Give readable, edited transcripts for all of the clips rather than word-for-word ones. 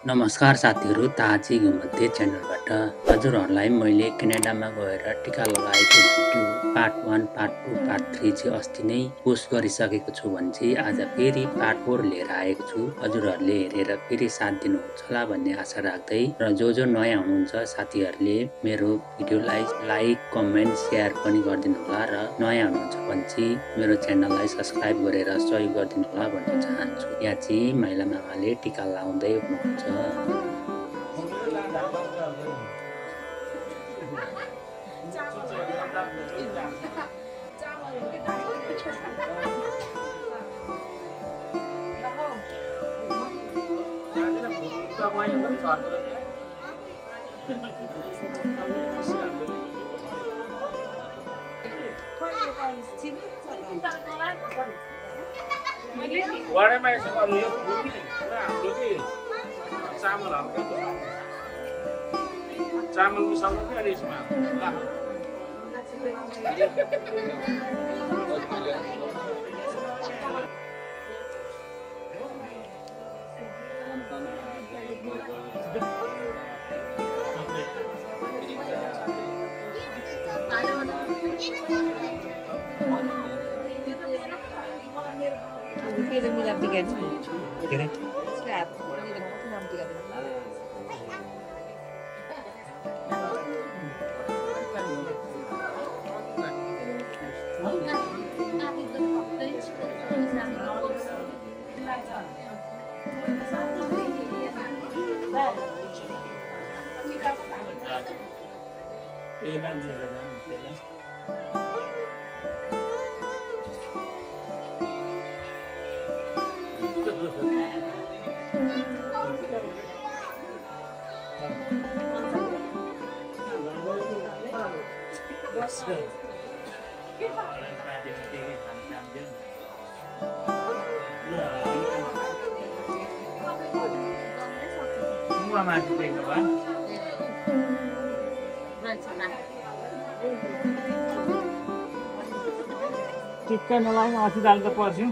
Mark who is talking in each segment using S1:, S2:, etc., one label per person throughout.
S1: नमस्कार साथीहरू, ताजी घुमन्ते च्यानलबाट हजुरहरूलाई मैले क्यानाडामा गएर टिका लगाएको भिडियो पार्ट 1, पार्ट 2, पार्ट 3 चाहिँ अस्ति नै पोस्ट गरिसकेको छु भने चाहिँ आज फेरि पार्ट 4 लिएर आएको छु। हजुरहरूले हेरेर फेरि साथ दिनुहुन्छ होला भन्ने आशा राख्दै र जो नयाँ हुनुहुन्छ साथीहरूले मेरो भिडियोलाई लाइक, कमेन्ट, सेयर पनि गरिदिनु होला र नयाँ हुनुहुन्छ भने चाहिँ मेरो च्यानललाई सब्स्क्राइब गरेर सहयोग गरिदिनु होला भन्न चाहन्छु। यहाँ चाहिँ माइला मामाले टिका लाउँदै हुनुहुन्छ।
S2: चामल मिसाउनु के अनि यसमा टिक्का नलाउनु अस्ति दाल त पर्छौँ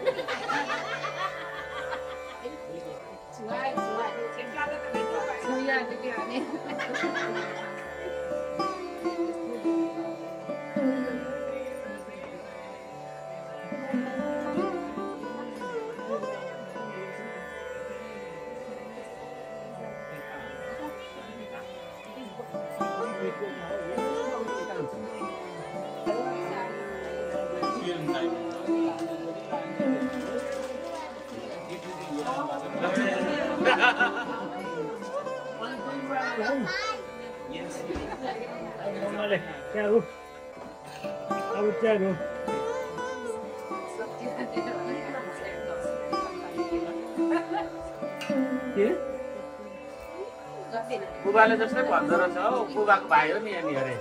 S2: बुबाले जस्तै भन्दो रहेछ हौ, बुबाको भाइ हो नि अनि अरे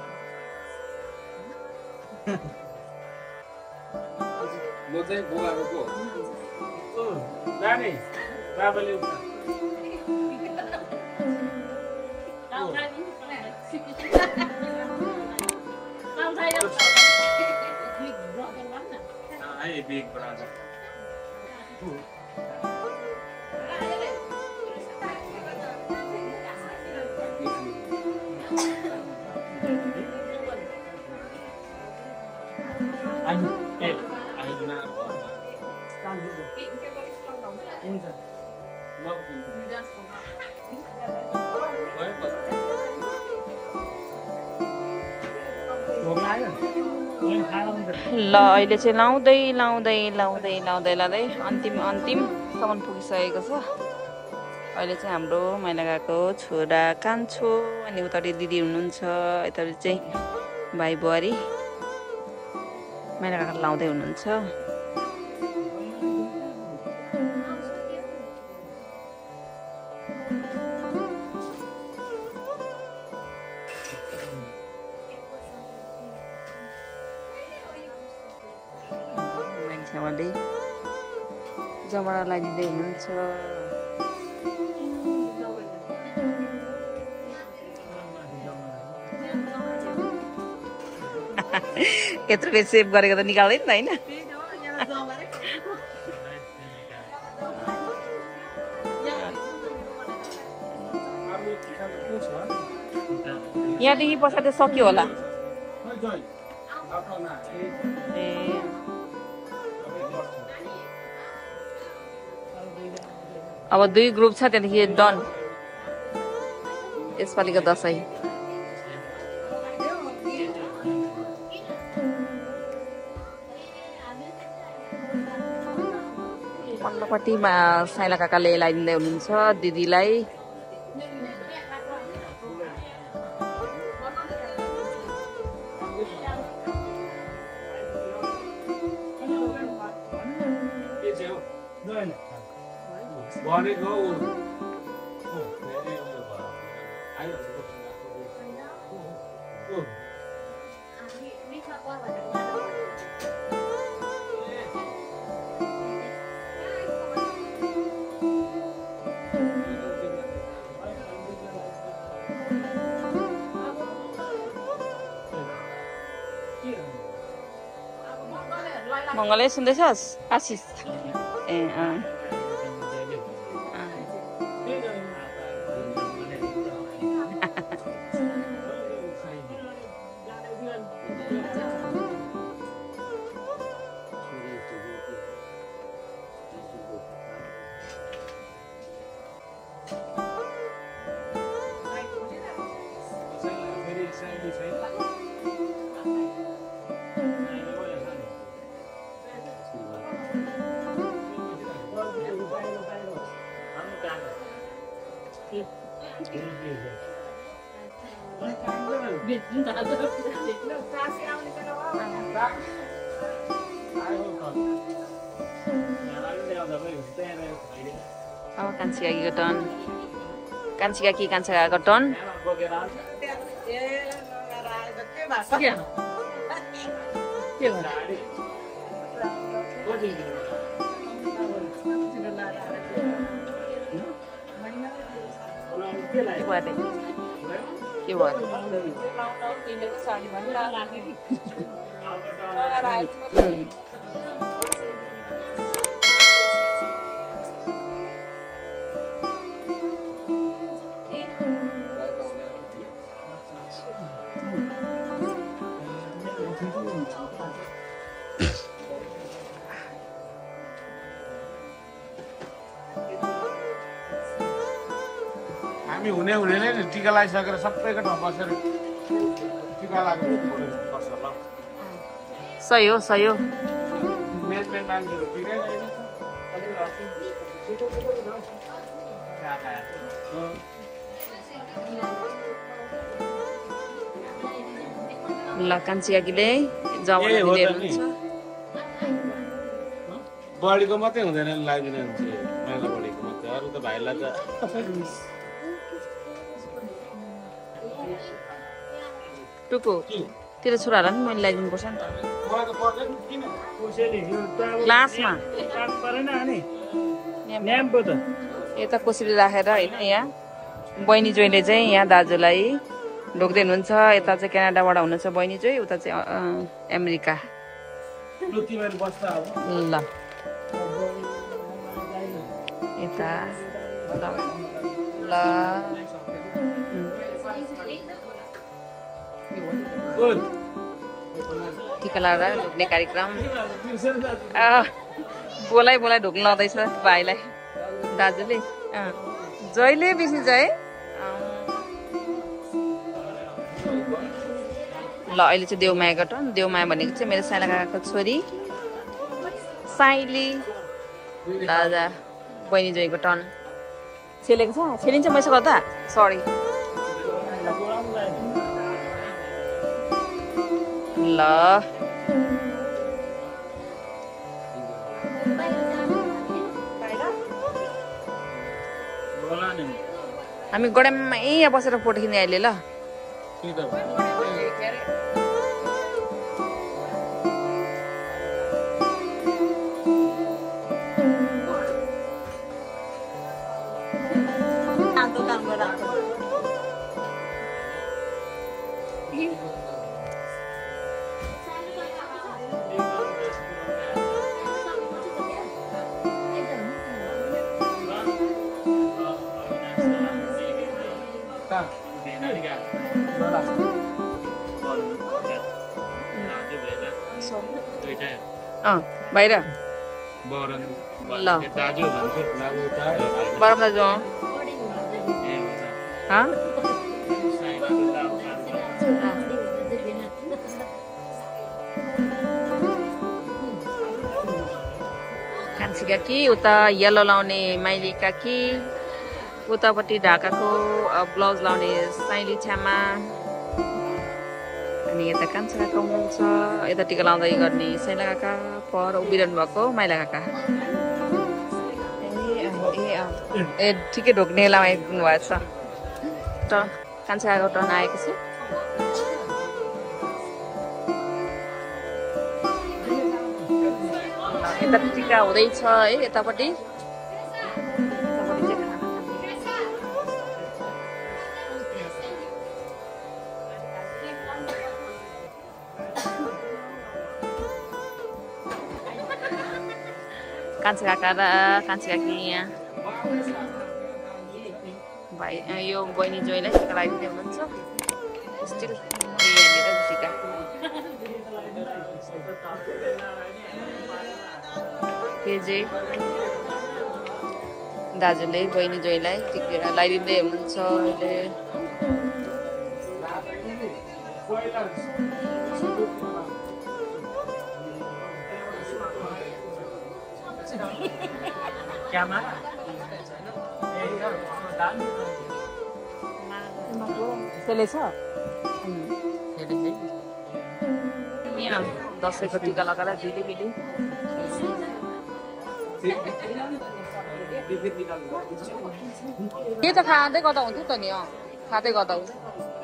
S3: म चाहिँ बुबाको को
S2: जाने बाबाले बिग ब्रदर
S4: ल अहिले चाहिँ लाउँदै अन्तिमसम्म पुगिसकेको छ। अहिले चाहिँ हाम्रो माइलाकाको छोरा कान्छो अनि उतापट्टि दिदी हुनुहुन्छ, यतापट्टि चाहिँ भाइ बुहारी माइलाकाको लाउँदै हुनुहुन्छ। जमरा लगाइदिँदै हुनुहुन्छ। यत्रो बेर सेभ गरेको त निकाल्दै नि त होइन। यहाँदेखि पछाडि सक्यो होला ए अब 2 ग्रुप छ त्यहाँदेखि डन यसपालिको दसैँ पल्लोपट्टिमा साइला काकाले लगाइदिँदै हुनुहुन्छ दिदीलाई मङ्गलै सुन्दैछस् आशिष ए अब कान्छी काकाको टर्न के भयो
S2: हामी हुने नै टिका लगाइसकेर सबैको ठाउँ बसेर टिका लाग्नु पर्छ ल
S4: सही हो
S2: मेन मान्छेहरू टिकै
S4: ल कान्छी काकीले जवान
S2: बडीको मात्रै हुँदैन लगाइदिनु हुन्छ महिला बडीको मात्रै अरू त भाइलाई त
S4: टुको तेरो छोराहरूलाई पनि मैले लगाइदिनु पर्छ नि त क्लासमा यता कसरी राखेर होइन यहाँ बहिनी जोइले चाहिँ यहाँ दाजुलाई ढोक्दै हुनुहुन्छ यता चाहिँ क्यानाडाबाट हुनुहुन्छ बहिनी जोइ उता चाहिँ अमेरिका ल यता ल टिका लगाएर ढोक्ने कार्यक्रम बोलाइ ढोक्नु लाउँदैछ भाइलाई दाजुले जहिले बेसी जाए ल अहिले चाहिँ देवमायाको टर्न देवमाया भनेको चाहिँ मेरो साइला काकाको छोरी साइली दादा बहिनी जोइको टर्न छेलेको छ छेलिन्छ मैसा गर्दा सरी ल हामी गडममै यहाँ बसेर फोटो खिच्ने अहिले ल बाहिर
S2: बरन
S4: ल
S2: दाजु भन्छु बाबु उता
S4: बरम दाजु कान्छी काकी उता येलो लाउने माइली काकी उतापट्टि ढाकाको ब्लाउज लाउने साइली छ्यामा अनि यता कान्छा काका हुनुहुन्छ यता टिका लाउँदै गर्ने साइला काका पर उभिरहनु भएको माइला काका ए ठिकै ढोक्ने लाइदिनु भएछ त कान्छा काकाको टर्न आएको छ यता टिका हुँदैछ है यतापट्टि कान्छा काका र कान्छी काकी यहाँ भाइ यो बहिनी जोइलाई टिका लगाइदिँदै हुनुहुन्छ स्टिल यहाँनिर टिका पेजे दाजुले बहिनी जोइलाई टिका लगाइदिँदै हुनुहुन्छ अहिले त्यसले छ यहाँ दसैँको टिका लगाएर दिदी के त खाँदै गर्दा हुन्थ्यो त नि खाँदै गर्दा हुन्छ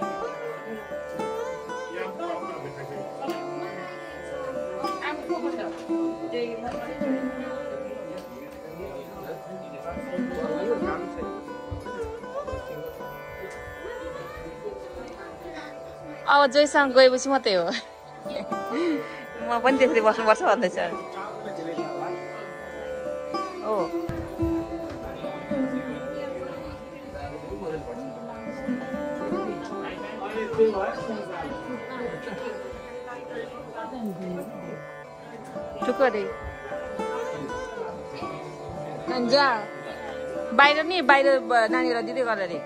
S4: अब जोइसँग गएपछि मात्रै हो म पनि त्यसरी बस्नुपर्छ भन्दैछ हो टुक्रे जा बाहिर नि बाहिर नानीलाई दिँदै गरेर रे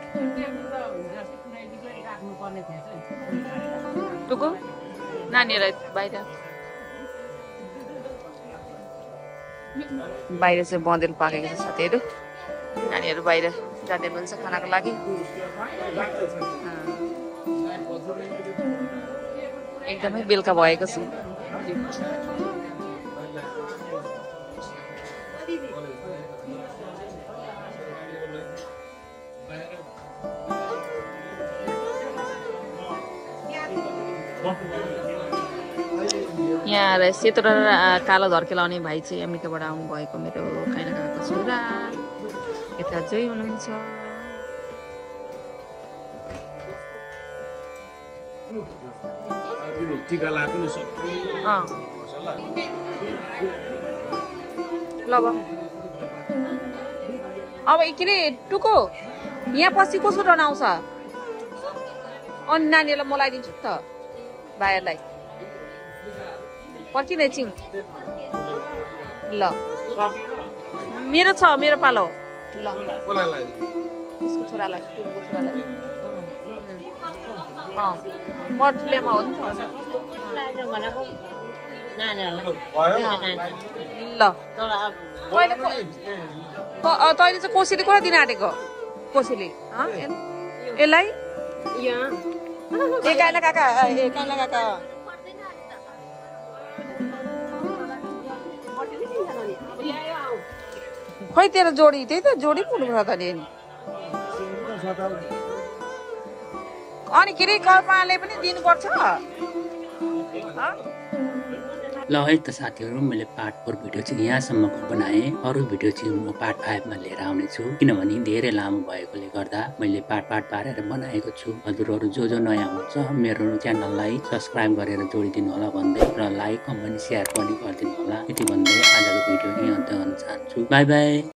S4: टुकु नानीहरूलाई बाहिर चाहिँ बँदेल पाकेको छ साथीहरू नानीहरू बाहिर जाँदै हुनुहुन्छ खानाको लागि एकदमै बेलुका भएको छ यहाँ सेतो र कालो धर्के लाउने भाइ चाहिँ अमेरिकाबाट आउनु भएको मेरो काइना काकाको छोरा यता चाहिँ हुनुहुन्छ अब के अरे टुको यहाँ पछि कसो टर्न आउँछ अनि नानीहरूलाई म लगाइदिन्छु त भाइहरूलाई पर्खिन एकछिन ल मेरो छ मेरो पालो ल उसको छोरालाई बर्थडेमा हो नि ल तैँले चाहिँ कोसेली कसलाई दिन आँटेको कोसेली यसलाई ए काइला काका खै तेरो जोडी त्यही त जोडी पुग्नु पर्छ त नि अनि के अरे कल्पनाले पनि दिनुपर्छ
S1: ल है त साथीहरू मैले पार्ट 4 भिडियो चाहिँ यहाँसम्मको बनाएँ अरू भिडियो चाहिँ म पार्ट 5 मा लिएर आउनेछु किनभने धेरै लामो भएकोले गर्दा मैले पार्ट पारेर बनाएको छु हजुरहरू जो नयाँ हुनुहुन्छ मेरो च्यानललाई सब्स्क्राइब गरेर जोडिदिनु होला भन्दै र लाइक कमेन्ट शेयर पनि गरिदिनु होला यति भन्दै आजको भिडियो यही अन्त्य गर्न चाहन्छु बाइ बाइ।